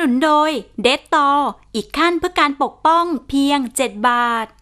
นุนโดยเดตตออีกขั้นเพื่อการปกป้องเพียง7 บาท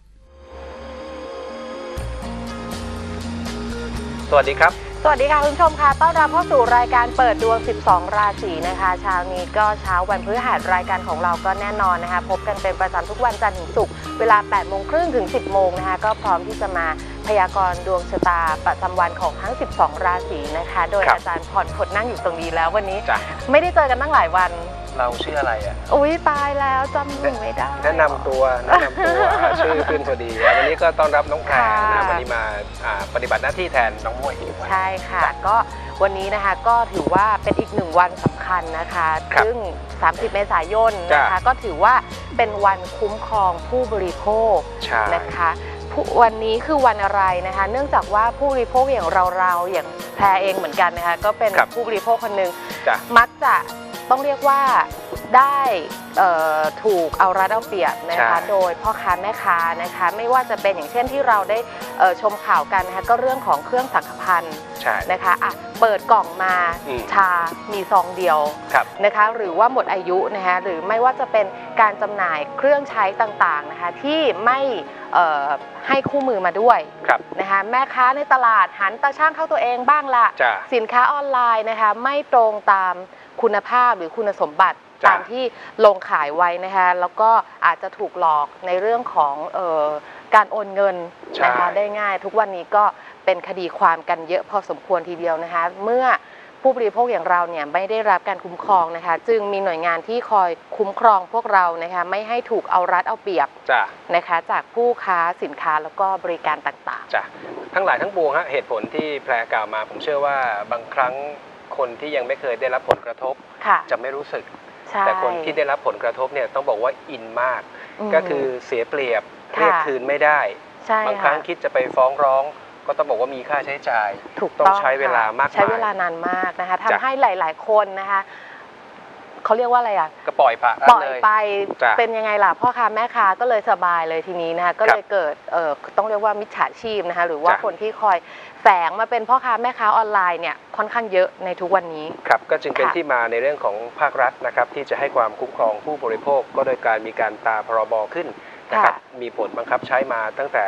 สวัสดีครับสวัสดีค่ะคุณผู้ชมค่ะต้อนรับเข้าสู่รายการเปิดดวง12ราศีนะคะเช้านี้ก็เช้าวันพฤหัสรายการของเราก็แน่นอนนะคะพบกันเป็นประจำทุกวันจันทร์ถึงศุกร์เวลา 8:30 ถึง 10 โมงนะคะก็พร้อมที่จะมาพยากรณ์ดวงชะตาประจำวันของทั้ง12ราศีนะคะโดยอาจารย์พรพจน์นั่งอยู่ตรงนี้แล้ววันนี้ไม่ได้เจอกันตั้งหลายวันเราชื่ออะไรอ่ะอุ๊ยตายแล้วจำหนูไม่ได้แนะนำตัวชื่อขึ้นพอดีวันนี้ก็ต้อนรับน้องแพรนะวันนี้มาปฏิบัติหน้าที่แทนน้องมวยใช่ค่ะก็วันนี้นะคะก็ถือว่าเป็นอีก1วันสำคัญนะคะซึ่ง30 เมษายนนะคะก็ถือว่าเป็นวันคุ้มครองผู้บริโภคนะคะวันนี้คือวันอะไรนะคะเนื่องจากว่าผู้บริโภคอย่างเราอย่างแพรเองเหมือนกันนะคะก็เป็นผู้บริโภคคนหนึ่งมักจะต้องเรียกว่าได้ถูกเอารัดเอาเปรียบนะคะโดยพ่อค้าแม่ค้านะคะไม่ว่าจะเป็นอย่างเช่นที่เราได้ชมข่าวกันนะคะก็เรื่องของเครื่องสังฆพันธ์นะคะเปิดกล่องมาชามีซองเดียวนะคะหรือว่าหมดอายุนะคะหรือไม่ว่าจะเป็นการจำหน่ายเครื่องใช้ต่างๆนะคะที่ไม่ให้คู่มือมาด้วยนะคะแม่ค้าในตลาดหันตาช่างเข้าตัวเองบ้างละสินค้าออนไลน์นะคะไม่ตรงตามคุณภาพหรือคุณสมบัติตามที่ลงขายไว้นะคะแล้วก็อาจจะถูกหลอกในเรื่องของการโอนเงินนะคะได้ง่ายทุกวันนี้ก็เป็นคดีความกันเยอะพอสมควรทีเดียวนะคะเมื่อผู้บริโภคอย่างเราเนี่ยไม่ได้รับการคุ้มครองนะคะจึงมีหน่วยงานที่คอยคุ้มครองพวกเรานะคะไม่ให้ถูกเอารัดเอาเปรียบนะคะจากผู้ค้าสินค้าแล้วก็บริการต่างๆทั้งหลายทั้งปวงฮะเหตุผลที่แพรกล่าวมาผมเชื่อว่าบางครั้งคนที่ยังไม่เคยได้รับผลกระทบจะไม่รู้สึกแต่คนที่ได้รับผลกระทบเนี่ยต้องบอกว่าอินมากก็คือเสียเปรียบเรียกคืนไม่ได้บางครั้งคิดจะไปฟ้องร้องก็ต้องบอกว่ามีค่าใช้จ่ายต้องใช้เวลามากใช้เวลานานมากนะคะทำให้หลายๆคนนะคะเขาเรียกว่าอะไรอ่ะก็ปล่อยไปเป็นยังไงล่ะพ่อค้าแม่ค้าก็เลยสบายเลยทีนี้นะคะก็เลยเกิดต้องเรียกว่ามิจฉาชีพนะคะหรือว่าคนที่คอยแฝงมาเป็นพ่อค้าแม่ค้าออนไลน์เนี่ยค่อนข้างเยอะในทุกวันนี้ครับก็จึงเป็นที่มาในเรื่องของภาครัฐนะครับที่จะให้ความคุ้มครองผู้บริโภคก็โดยการมีการตราพรบขึ้นนะครับมีผลบังคับใช้มาตั้งแต่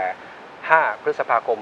5 พฤษภาคม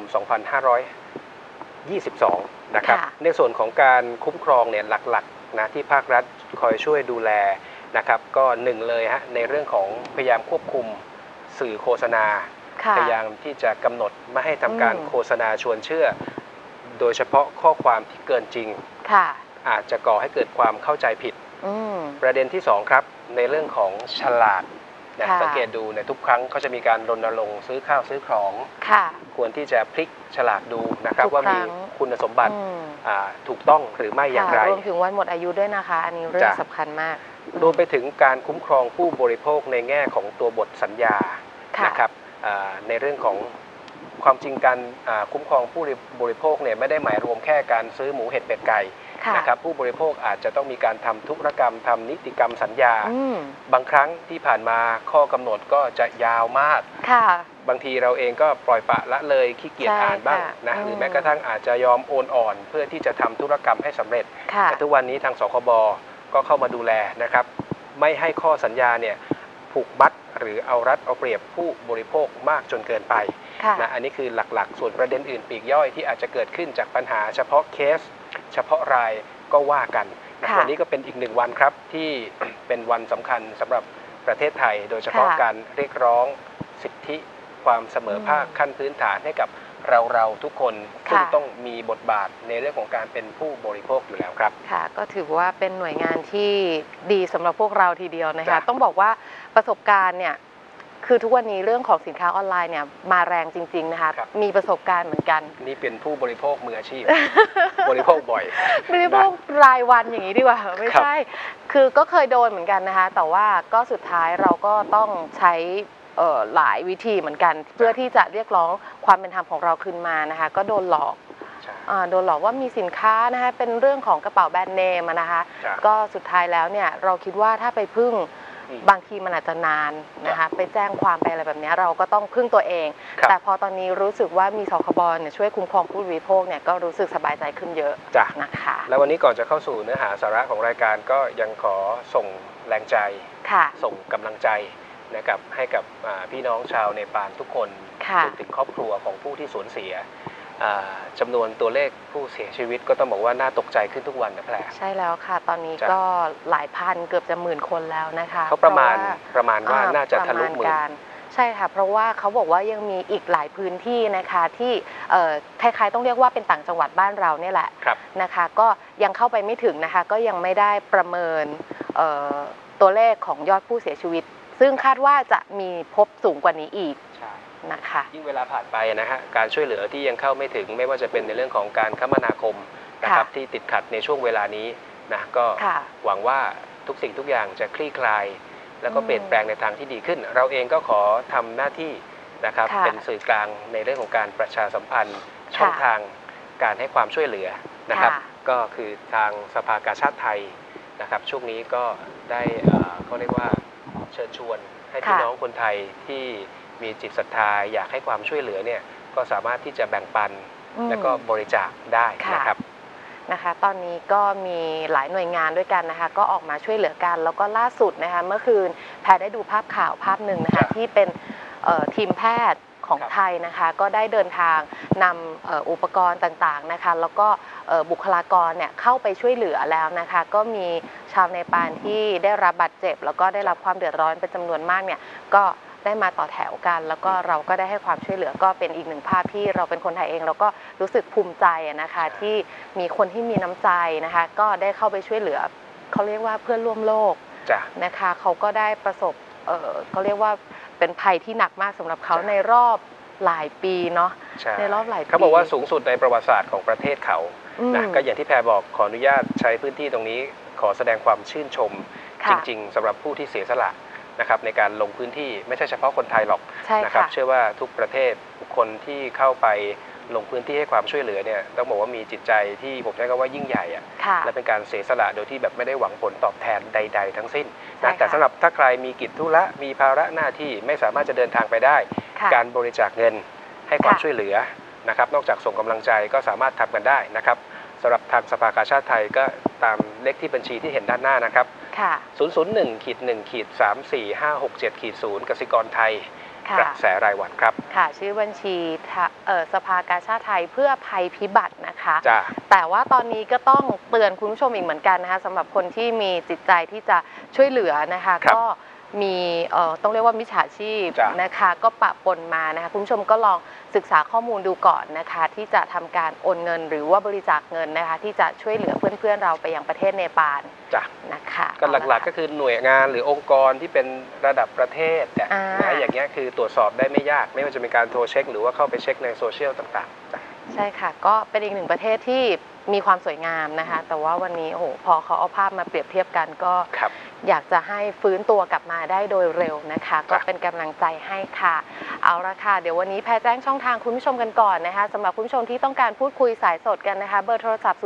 2522 นะครับในส่วนของการคุ้มครองเนี่ยหลักๆนะที่ภาครัฐคอยช่วยดูแลนะครับก็1เลยฮะในเรื่องของพยายามควบคุมสื่อโฆษณาพยายามที่จะกำหนดไม่ให้ทำการโฆษณาชวนเชื่อโดยเฉพาะข้อความที่เกินจริงอาจจะก่อให้เกิดความเข้าใจผิดประเด็นที่2ครับในเรื่องของฉลากสังเกตดูในทุกครั้งเขาจะมีการรณรงค์ซื้อข้าวซื้อของควรที่จะพลิกฉลากดูนะครับว่ามีคุณสมบัติถูกต้องหรือไม่อย่างไรรวมถึงวันหมดอายุด้วยนะคะอันนี้เรื่องสำคัญมากรวมไปถึงการคุ้มครองผู้บริโภคในแง่ของตัวบทสัญญานะครับในเรื่องของความจริงการคุ้มครองผู้บริโภคเนี่ยไม่ได้หมายรวมแค่การซื้อหมูเห็ดเป็ดไก่นะครับผู้บริโภคอาจจะต้องมีการทำธุรกรรมทำนิติกรรมสัญญาบางครั้งที่ผ่านมาข้อกำหนดก็จะยาวมากบางทีเราเองก็ปล่อยปละละเลยขี้เกียจอ่านบ้างนะหรือแม้กระทั่งอาจจะยอมโอนอ่อนเพื่อที่จะทำธุรกรรมให้สำเร็จแต่ทุกวันนี้ทางสคบก็เข้ามาดูแลนะครับไม่ให้ข้อสัญญาเนี่ยผูกมัดหรือเอารัดเอาเปรียบผู้บริโภคมากจนเกินไปนะอันนี้คือหลักๆส่วนประเด็นอื่นปลีกย่อยที่อาจจะเกิดขึ้นจากปัญหาเฉพาะเคสเฉพาะรายก็ว่ากันวันนี้ก็เป็นอีก1 วันครับที่เป็นวันสำคัญสำหรับประเทศไทยโดยเฉพาะการเรียกร้องสิทธิความเสมอภาคขั้นพื้นฐานให้กับเราทุกคนซึ่งต้องมีบทบาทในเรื่องของการเป็นผู้บริโภคอยู่แล้วครับค่ะก็ถือว่าเป็นหน่วยงานที่ดีสำหรับพวกเราทีเดียวนะคะต้องบอกว่าประสบการณ์เนี่ยคือทุกวันนี้เรื่องของสินค้าออนไลน์เนี่ยมาแรงจริงๆนะคะมีประสบการณ์เหมือนกันนี่เป็นผู้บริโภคมืออาชีพ บริโภคบ่อยบริโภครายวันอย่างนี้ดีกว่าไม่ใช่คือก็เคยโดนเหมือนกันนะคะแต่ว่าก็สุดท้ายเราก็ต้องใช้หลายวิธีเหมือนกันเพื่อที่จะเรียกร้องความเป็นธรรมของเราคืนมานะคะก็โดนหลอกว่ามีสินค้านะคะเป็นเรื่องของกระเป๋าแบรนด์เนมนะคะก็สุดท้ายแล้วเนี่ยเราคิดว่าถ้าไปพึ่งบางทีมันอาจจะนานนะคะไปแจ้งความไปอะไรแบบนี้เราก็ต้องพึ่งตัวเองแต่พอตอนนี้รู้สึกว่ามีสคบเนี่ยช่วยคุ้มครองผู้บริโภคเนี่ยก็รู้สึกสบายใจขึ้นเยอะนะคะแล้ววันนี้ก่อนจะเข้าสู่เนื้อหาสาระของรายการก็ยังขอส่งแรงใจส่งกำลังใจนะครับให้กับพี่น้องชาวเนปาลทุกคนรวมถึงครอบครัวของผู้ที่สูญเสียจำนวนตัวเลขผู้เสียชีวิตก็ต้องบอกว่าน่าตกใจขึ้นทุกวันนะแพรใช่แล้วค่ะตอนนี้ก็หลายพันเกือบจะหมื่นคนแล้วนะคะเขาประมาณว่าน่าจะทะลุหมื่นใช่ค่ะเพราะว่าเขาบอกว่ายังมีอีกหลายพื้นที่นะคะที่คล้ายๆต้องเรียกว่าเป็นต่างจังหวัดบ้านเราเนี่ยแหละนะคะก็ยังเข้าไปไม่ถึงนะคะก็ยังไม่ได้ประเมินตัวเลขของยอดผู้เสียชีวิตซึ่งคาดว่าจะมีพบสูงกว่านี้อีกนะคะยิ่งเวลาผ่านไปนะฮะการช่วยเหลือที่ยังเข้าไม่ถึงไม่ว่าจะเป็นในเรื่องของการคมนาคมนะครับที่ติดขัดในช่วงเวลานี้นะก็หวังว่าทุกสิ่งทุกอย่างจะคลี่คลายแล้วก็เปลี่ยนแปลงในทางที่ดีขึ้นเราเองก็ขอทำหน้าที่นะครับเป็นสื่อกลางในเรื่องของการประชาสัมพันธ์ช่องทางการให้ความช่วยเหลือนะครับก็คือทางสภากาชาดไทยนะครับช่วงนี้ก็ได้เขาเรียกว่าเชิญชวนให้พี่น้องคนไทยที่มีจิตศรัทธาอยากให้ความช่วยเหลือเนี่ยก็สามารถที่จะแบ่งปันและก็บริจาคได้นะครับนะคะตอนนี้ก็มีหลายหน่วยงานด้วยกันนะคะก็ออกมาช่วยเหลือกันแล้วก็ล่าสุดนะคะเมื่อคืนแพรได้ดูภาพข่าวภาพหนึ่งนะคะที่เป็นทีมแพทย์ของไทยนะคะก็ได้เดินทางนำอุปกรณ์ต่างๆนะคะแล้วก็บุคลากรเนี่ยเข้าไปช่วยเหลือแล้วนะคะก็มีชาวเนปาลที่ได้รับบาดเจ็บแล้วก็ได้รับความเดือดร้อนเป็นจำนวนมากเนี่ยก็ได้มาต่อแถวกันแล้วก็เราก็ได้ให้ความช่วยเหลือก็เป็นอีกหนึ่งภาพที่เราเป็นคนไทยเองเราก็รู้สึกภูมิใจนะคะที่มีคนที่มีน้ำใจนะคะก็ได้เข้าไปช่วยเหลือเขาเรียกว่าเพื่อนร่วมโลกนะคะเขาก็ได้ประสบเขาเรียกว่าเป็นภัยที่หนักมากสำหรับเขาในรอบหลายปีเนาะในรอบหลายปีเขาบอกว่าสูงสุดในประวัติศาสตร์ของประเทศเขานะก็อย่างที่แพรบอกขออนุญาตใช้พื้นที่ตรงนี้ขอแสดงความชื่นชมจริงๆสำหรับผู้ที่เสียสละนะครับในการลงพื้นที่ไม่ใช่เฉพาะคนไทยหรอกนะครับเชื่อว่าทุกประเทศบุคคลที่เข้าไปลงพื้นที่ให้ความช่วยเหลือเนี่ยต้องบอกว่ามีจิตใจที่ผมใช้คำว่ายิ่งใหญ่และเป็นการเสียสละโดยที่แบบไม่ได้หวังผลตอบแทนใดๆทั้งสิ้นนะแต่สำหรับถ้าใครมีกิจธุระมีภาระหน้าที่ไม่สามารถจะเดินทางไปได้การบริจาคเงินให้ความช่วยเหลือนะครับนอกจากส่งกำลังใจก็สามารถทำกันได้นะครับสำหรับทางสภากาชาดไทยก็ตามเลขที่บัญชีที่เห็นด้านหน้านะครับ001-1-345670กสิกรไทยกระแสรายวันครับค่ะชื่อบัญชีสภากาชาดไทยเพื่อภัยพิบัตินะคะแต่ว่าตอนนี้ก็ต้องเตือนคุณผู้ชมอีกเหมือนกันนะคะสำหรับคนที่มีจิตใจที่จะช่วยเหลือนะคะก็มีต้องเรียกว่ามิจฉาชีพนะคะก็ปะปนมานะคะคุณผู้ชมก็ลองศึกษาข้อมูลดูก่อนนะคะที่จะทำการโอนเงินหรือว่าบริจาคเงินนะคะที่จะช่วยเหลือเพื่อนๆเราไปยังประเทศเนปาลนะคะก็หลักๆก็คือหน่วยงานหรือองค์กรที่เป็นระดับประเทศนะอย่างเงี้ยคือตรวจสอบได้ไม่ยากไม่ว่าจะเป็นการโทรเช็คหรือว่าเข้าไปเช็คในโซเชียลต่างๆใช่ค่ะก็เป็นอีกหนึ่งประเทศที่มีความสวยงามนะคะแต่ว่าวันนี้โอ้โหพอเขาเอาภาพมาเปรียบเทียบกันก็อยากจะให้ฟื้นตัวกลับมาได้โดยเร็วนะคะก็เป็นกำลังใจให้ค่ะเอาละค่ะเดี๋ยววันนี้แพรแจ้งช่องทางคุณผู้ชมกันก่อนนะคะสำหรับคุณผู้ชมที่ต้องการพูดคุยสายสดกันนะคะเบอร์โทรศัพท์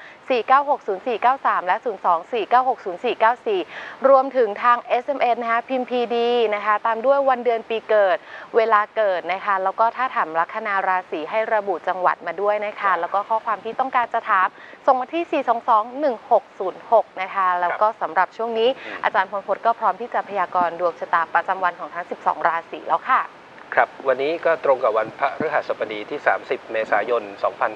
02-496-0493และ02-496-0494รวมถึงทาง SMS นะคะพิมพ์ PD นะคะตามด้วยวันเดือนปีเกิดเวลาเกิดนะคะแล้วก็ถ้าถามลัคนาราศีให้ระบุจังหวัดมาด้วยนะคะแล้วก็ข้อความที่ต้องการจะถามส่งมาที่ 422-1606 นะคะแล้วก็สำหรับช่วงนี้อาจารย์พลพจน์ก็พร้อมที่จะพยากรณ์ดวงชะตาประจำวันของทั้ง12ราศีแล้วค่ะครับวันนี้ก็ตรงกับวันพฤหัสบดีที่30เมษายน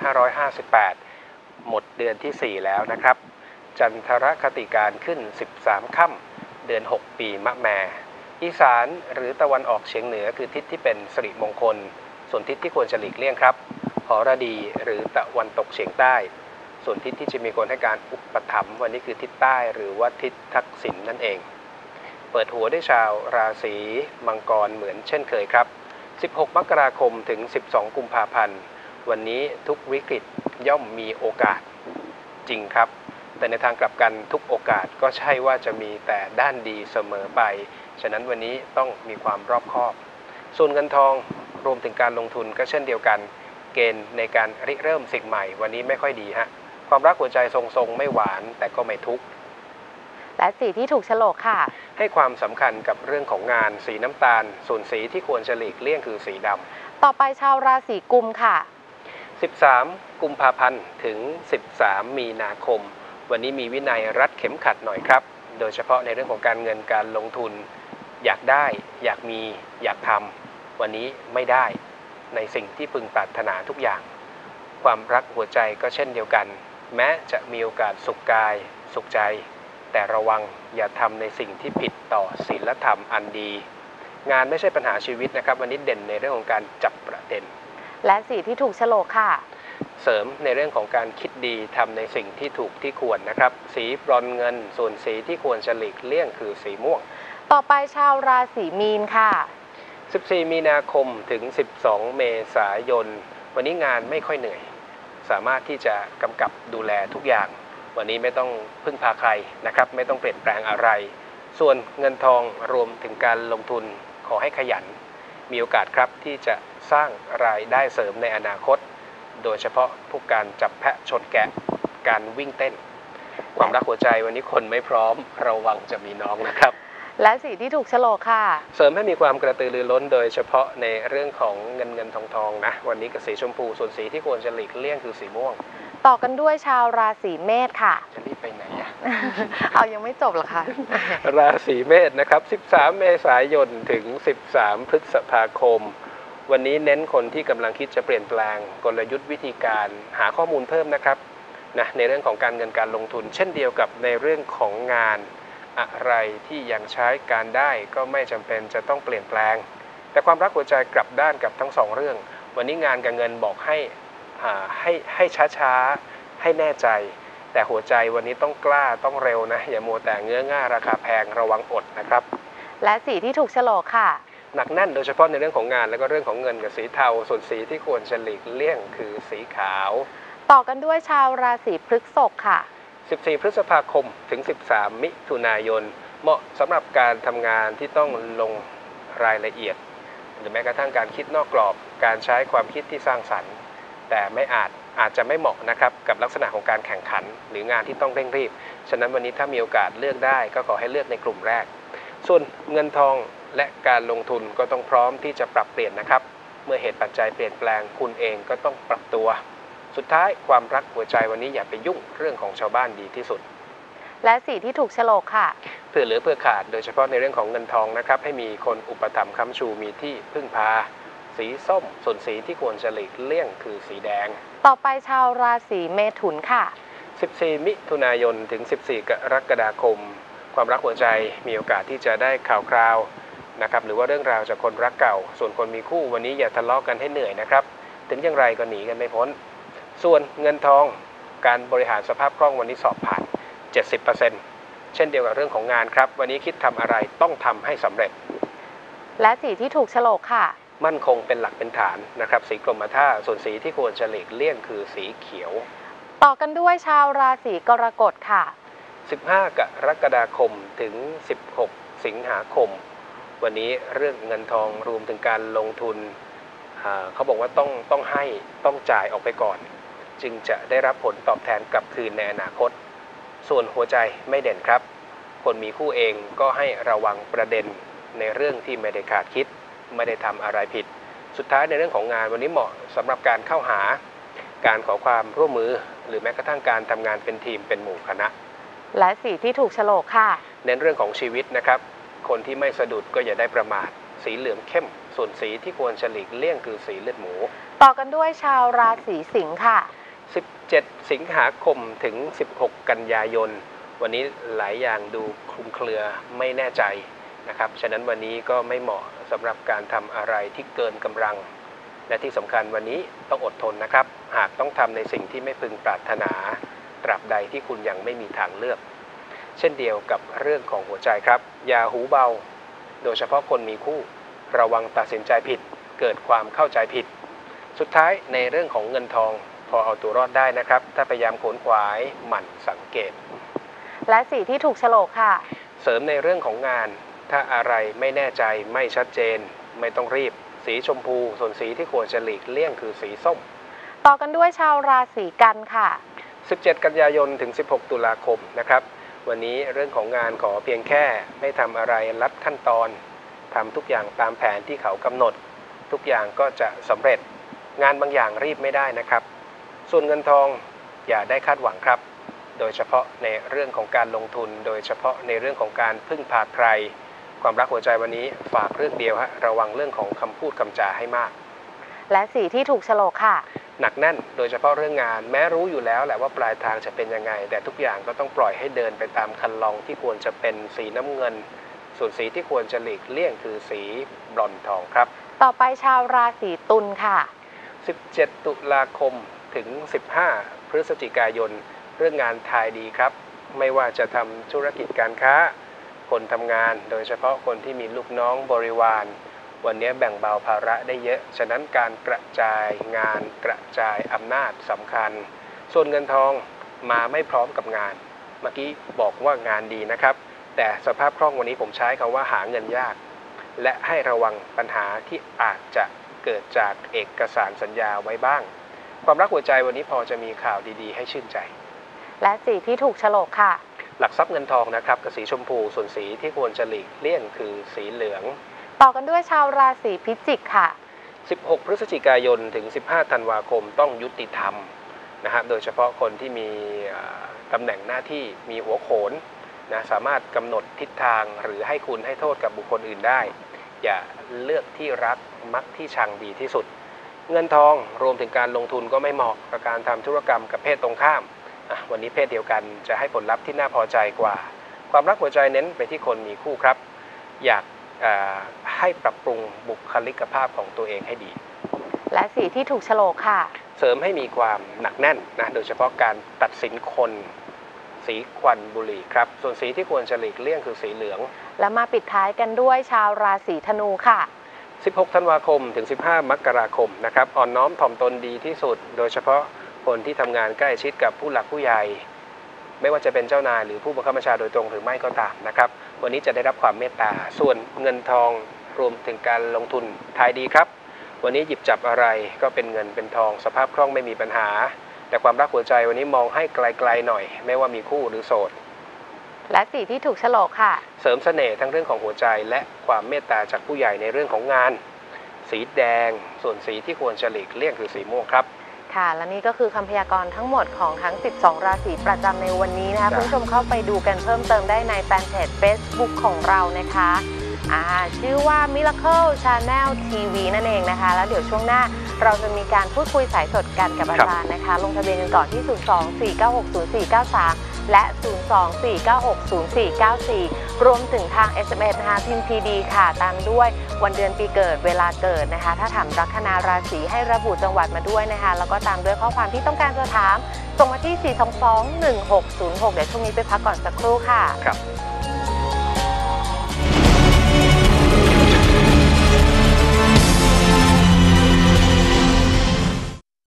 2558หมดเดือนที่4แล้วนะครับจันทรคติการขึ้น13ค่ำเดือน6ปีมะแม่อีสานหรือตะวันออกเฉียงเหนือคือทิศที่เป็นสิริมงคลส่วนทิศที่ควรจะหลีกเลี่ยงครับหรดีหรือตะวันตกเฉียงใต้ส่วนทิศที่จะมีคนให้การอุปถัมภ์วันนี้คือทิศใต้หรือว่าทิศทักษิณนั่นเองเปิดหัวด้วยชาวราศีมังกรเหมือนเช่นเคยครับ16มกราคมถึง12กุมภาพันธ์วันนี้ทุกวิกฤตย่อมมีโอกาสจริงครับแต่ในทางกลับกันทุกโอกาสก็ใช่ว่าจะมีแต่ด้านดีเสมอไปฉะนั้นวันนี้ต้องมีความรอบคอบส่วนเงินทองรวมถึงการลงทุนก็เช่นเดียวกันเกณฑ์ในการริเริ่มสิ่งใหม่วันนี้ไม่ค่อยดีฮะความรักหัวใจทรงๆไม่หวานแต่ก็ไม่ทุกข์และสีที่ถูกโฉลกค่ะให้ความสำคัญกับเรื่องของงานสีน้ำตาลส่วนสีที่ควรจะหลีกเลี่ยงคือสีดำต่อไปชาวราศีกุมค่ะ 13กุมภาพันธ์ถึง13มีนาคมวันนี้มีวินัยรัดเข็มขัดหน่อยครับโดยเฉพาะในเรื่องของการเงินการลงทุนอยากได้อยากมีอยากทำวันนี้ไม่ได้ในสิ่งที่พึงปรารถนาทุกอย่างความรักหัวใจก็เช่นเดียวกันแม้จะมีโอกาสสุขกายสุขใจแต่ระวังอย่าทำในสิ่งที่ผิดต่อศีลธรรมอันดีงานไม่ใช่ปัญหาชีวิตนะครับวันนี้เด่นในเรื่องของการจับประเด็นและสีที่ถูกโฉลกค่ะเสริมในเรื่องของการคิดดีทำในสิ่งที่ถูกที่ควรนะครับสีบรอนซ์เงินส่วนสีที่ควรจะหลีกเลี่ยงคือสีม่วงต่อไปชาวราศีมีนค่ะ 14มีนาคมถึง12เมษายนวันนี้งานไม่ค่อยเหนื่อยสามารถที่จะกำกับดูแลทุกอย่างวันนี้ไม่ต้องพึ่งพาใครนะครับไม่ต้องเปลี่ยนแปลงอะไรส่วนเงินทองรวมถึงการลงทุนขอให้ขยันมีโอกาสครับที่จะสร้างรายได้เสริมในอนาคตโดยเฉพาะพวกการจับแพะชนแกะการวิ่งเต้นความรักหัวใจวันนี้คนไม่พร้อมระวังจะมีน้องนะครับและสีที่ถูกโฉลกค่ะเสริมให้มีความกระตือรือร้นโดยเฉพาะในเรื่องของเงินทองนะวันนี้กับสีชมพูส่วนสีที่ควรจะหลีกเลี่ยงคือสีม่วงต่อกันด้วยชาวราศีเมษค่ะจะรีบไปไหนอะเอายังไม่จบหรอคะราศีเมษนะครับ13เมษายนถึง13พฤษภาคมวันนี้เน้นคนที่กำลังคิดจะเปลี่ยนแปลงกลยุทธ์วิธีการหาข้อมูลเพิ่มนะครับนะในเรื่องของการเงินการลงทุนเช่นเดียวกับในเรื่องของงานอะไรที่ยังใช้การได้ก็ไม่จำเป็นจะต้องเปลี่ยนแปลงแต่ความรักหัวใจกลับด้านกับทั้งสองเรื่องวันนี้งานกับเงินบอกให้ช้าๆให้แน่ใจแต่หัวใจวันนี้ต้องกล้าต้องเร็วนะอย่ามัวแต่เงื้อง่าราคาแพงระวังอดนะครับและสีที่ถูกโฉลกค่ะหนักแน่นโดยเฉพาะในเรื่องของงานและก็เรื่องของเงินกับสีเทาส่วนสีที่ควรจะหลีกเลี่ยงคือสีขาวต่อกันด้วยชาวราศีพฤษภค่ะ 14พฤษภาคมถึง13มิถุนายนเหมาะสำหรับการทำงานที่ต้องลงรายละเอียดหรือแม้กระทั่งการคิดนอกกรอบการใช้ความคิดที่สร้างสรรค์แต่ไม่อาจจะไม่เหมาะนะครับกับลักษณะของการแข่งขันหรืองานที่ต้องเร่งรีบฉะนั้นวันนี้ถ้ามีโอกาสเลือกได้ก็ขอให้เลือกในกลุ่มแรกส่วนเงินทองและการลงทุนก็ต้องพร้อมที่จะปรับเปลี่ยนนะครับเมื่อเหตุปัจจัยเปลี่ยนแปลงคุณเองก็ต้องปรับตัวสุดท้ายความรักหัวใจวันนี้อย่าไปยุ่งเรื่องของชาวบ้านดีที่สุดและสีที่ถูกโฉลกค่ะเพื่อเหลือเพื่อขาดโดยเฉพาะในเรื่องของเงินทองนะครับให้มีคนอุปถัมภ์ค้ำชูมีที่พึ่งพาสีส้มส่วนสีที่ควรจะหลีกเลี่ยงคือสีแดงต่อไปชาวราศีเมถุนค่ะ 14มิถุนายนถึง14กรกฎาคมความรักหัวใจมีโอกาสที่จะได้ข่าวคราวนะครับหรือว่าเรื่องราวจากคนรักเก่าส่วนคนมีคู่วันนี้อย่าทะเลาะกันให้เหนื่อยนะครับถึงอย่างไรก็หนีกันไม่พ้นส่วนเงินทองการบริหารสภาพคล่องวันนี้สอบผ่าน 70% เช่นเดียวกับเรื่องของงานครับวันนี้คิดทำอะไรต้องทำให้สำเร็จและสีที่ถูกโฉลกค่ะมั่นคงเป็นหลักเป็นฐานนะครับสีกรมท่าส่วนสีที่ควรจะหลีกเลี่ยงคือสีเขียวต่อกันด้วยชาวราศีกรกฎค่ะ 15กรกฎาคมถึง16สิงหาคมวันนี้เรื่องเงินทองรวมถึงการลงทุนเขาบอกว่าต้องให้ต้องจ่ายออกไปก่อนจึงจะได้รับผลตอบแทนกลับคืนในอนาคตส่วนหัวใจไม่เด่นครับคนมีคู่เองก็ให้ระวังประเด็นในเรื่องที่ไม่ได้คาดคิดไม่ได้ทำอะไรผิดสุดท้ายในเรื่องของงานวันนี้เหมาะสำหรับการเข้าหาการขอความร่วมมือหรือแม้กระทั่งการทำงานเป็นทีมเป็นหมู่คณะและสีที่ถูกโฉลกค่ะเน้นเรื่องของชีวิตนะครับคนที่ไม่สะดุดก็อย่าได้ประมาทสีเหลืองเข้มส่วนสีที่ควรจะหลีกเลี่ยงคือสีเลือดหมูต่อกันด้วยชาวราศีสิงค์ค่ะ 17สิงหาคมถึง16กันยายนวันนี้หลายอย่างดูคลุมเครือไม่แน่ใจนะครับฉะนั้นวันนี้ก็ไม่เหมาะสำหรับการทำอะไรที่เกินกำลังและที่สำคัญวันนี้ต้องอดทนนะครับหากต้องทำในสิ่งที่ไม่พึงปรารถนาตราบใดที่คุณยังไม่มีทางเลือกเช่นเดียวกับเรื่องของหัวใจครับอย่าหูเบาโดยเฉพาะคนมีคู่ระวังตัดสินใจผิดเกิดความเข้าใจผิดสุดท้ายในเรื่องของเงินทองพอเอาตัวรอดได้นะครับถ้าพยายามขวนขวายหมั่นสังเกตและสีที่ถูกโฉลกค่ะเสริมในเรื่องของงานถ้าอะไรไม่แน่ใจไม่ชัดเจนไม่ต้องรีบสีชมพูส่วนสีที่ควรจะหลีกเลี่ยงคือสีส้มต่อกันด้วยชาวราศีกันค่ะ 17กันยายนถึง16ตุลาคมนะครับวันนี้เรื่องของงานขอเพียงแค่ไม่ทำอะไรลัดขั้นตอนทำทุกอย่างตามแผนที่เขากำหนดทุกอย่างก็จะสำเร็จงานบางอย่างรีบไม่ได้นะครับส่วนเงินทองอย่าได้คาดหวังครับโโดยเฉพาะในเรื่องของการลงทุนโดยเฉพาะในเรื่องของการพึ่งพาใครความรักหัวใจวันนี้ฝากเรื่องเดียวฮะระวังเรื่องของคำพูดคำจาให้มากและสีที่ถูกโฉลกค่ะหนักแน่นโดยเฉพาะเรื่องงานแม้รู้อยู่แล้วแหละว่าปลายทางจะเป็นยังไงแต่ทุกอย่างก็ต้องปล่อยให้เดินไปตามคันลองที่ควรจะเป็นสีน้ำเงินส่วนสีที่ควรจะหลีกเลี่ยงคือสีบรอนซ์ทองครับต่อไปชาวราศีตุลค่ะ 17 ตุลาคมถึง 15 พฤศจิกายนเรื่องงานทายดีครับไม่ว่าจะทำธุรกิจการค้าคนทำงานโดยเฉพาะคนที่มีลูกน้องบริวารวันนี้แบ่งเบาภาระได้เยอะฉะนั้นการกระจายงานกระจายอำนาจสำคัญส่วนเงินทองมาไม่พร้อมกับงานเมื่อกี้บอกว่างานดีนะครับแต่สภาพคล่องวันนี้ผมใช้คำว่าหาเงินยากและให้ระวังปัญหาที่อาจจะเกิดจากเอกสารสัญญาไว้บ้างความรักหัวใจวันนี้พอจะมีข่าวดีๆให้ชื่นใจและสีที่ถูกโฉลกค่ะหลักทรัพย์เงินทองนะครับกับสีชมพูส่วนสีที่ควรจะหลีกเลี่ยงคือสีเหลืองต่อกันด้วยชาวราศีพิจิกค่ะ 16 พฤศจิกายนถึง 15 ธันวาคมต้องยุติธรรมนะฮะโดยเฉพาะคนที่มีตำแหน่งหน้าที่มีหัวโขนนะสามารถกำหนดทิศทางหรือให้คุณให้โทษกับบุคคลอื่นได้อย่าเลือกที่รักมักที่ชังดีที่สุดเงินทองรวมถึงการลงทุนก็ไม่เหมาะกับการทำธุรกรรมกับเพศตรงข้ามวันนี้เพศเดียวกันจะให้ผลลัพธ์ที่น่าพอใจกว่าความรักหัวใจเน้นไปที่คนมีคู่ครับอยากให้ปรับปรุงบุคลิกภาพของตัวเองให้ดีและสีที่ถูกโฉลกค่ะเสริมให้มีความหนักแน่นนะโดยเฉพาะการตัดสินคนสีควันบุหรี่ครับส่วนสีที่ควรจะหลีกเลี่ยงคือสีเหลืองและมาปิดท้ายกันด้วยชาวราศีธนูค่ะ 16 ธันวาคมถึง 15 มกราคมนะครับอ่อนน้อมถ่อมตนดีที่สุดโดยเฉพาะคนที่ทำงานใกล้ชิดกับผู้หลักผู้ใหญ่ไม่ว่าจะเป็นเจ้านายหรือผู้บังคับบัญชาโดยตรงหรือไม่ก็ตามนะครับวันนี้จะได้รับความเมตตาส่วนเงินทองรวมถึงการลงทุนทายดีครับวันนี้หยิบจับอะไรก็เป็นเงินเป็นทองสภาพคล่องไม่มีปัญหาแต่ความรักหัวใจวันนี้มองให้ไกลๆหน่อยไม่ว่ามีคู่หรือโสดและสีที่ถูกโฉลกค่ะเสริมเสน่ห์ทั้งเรื่องของหัวใจและความเมตตาจากผู้ใหญ่ในเรื่องของงานสีแดงส่วนสีที่ควรจะหลีกเลี่ยงคือสีม่วงครับค่ะและนี่ก็คือคำพยากรณ์ทั้งหมดของทั้ง12ราศีประจำในวันนี้นะคะคุณผู้ชมเข้าไปดูกันเพิ่มเติมได้ในแฟนเพจ Facebook ของเรานะคะชื่อว่า Miracle Channel TV นั่นเองนะคะแล้วเดี๋ยวช่วงหน้าเราจะมีการพูดคุยสายสดกันกับอาจารย์นะคะลงทะเบียนกันก่อนที่ 024960493 และ 024960494 รวมถึงทาง SMS นะคะพิมพ์ PD ค่ะตามด้วยวันเดือนปีเกิดเวลาเกิดนะคะถ้าถามลัคนาราศีให้ระบุจังหวัดมาด้วยนะคะแล้วก็ตามด้วยข้อความที่ต้องการจะถามส่งมาที่ 4221606 เดี๋ยวช่วงนี้ไปพักก่อนสักครู่ค่ะครับ